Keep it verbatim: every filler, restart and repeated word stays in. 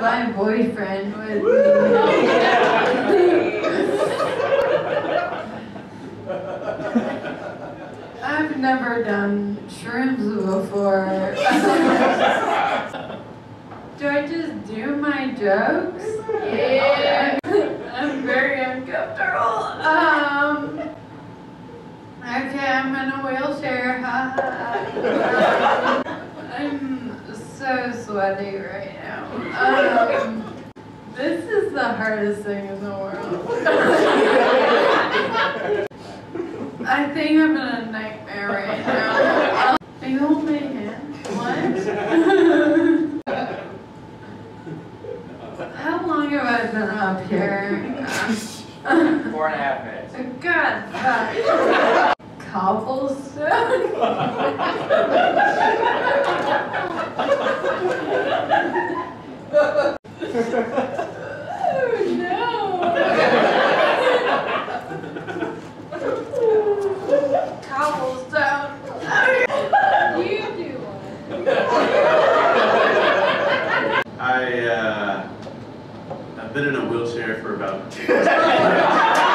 my boyfriend with me. I've never done shrooms before. Do I just do my jokes? Yeah. I'm very uncomfortable. Um. Okay, I'm in a wheelchair. I'm so sweaty right now. Um, this is the hardest thing in the world. I think I'm in a nightmare right now. Can you hold my hand? What? How long have I been up here? Four and a half minutes. God, fuck. Cobblestone? Oh no! Cobblestone. You do one. I, uh, I've been in a wheelchair for about two years.